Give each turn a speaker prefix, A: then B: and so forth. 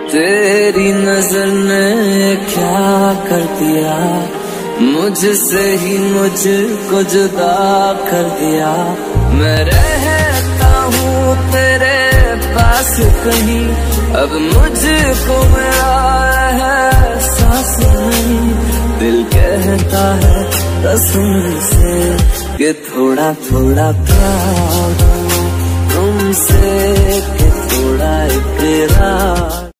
A: तेरी नजर ने क्या कर दिया, मुझसे ही मुझको जुदा कर दिया। मैं रहता हूँ तेरे पास कहीं, अब मुझको मेरा एहसास नहीं। दिल कहता है कसम से कि थोड़ा थोड़ा प्यार तुमसे, कि थोड़ा इकरार।